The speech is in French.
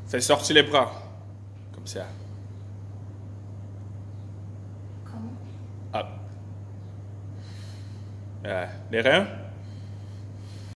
Fais sortir les bras. Comme ça. Comment? Up. Les reins.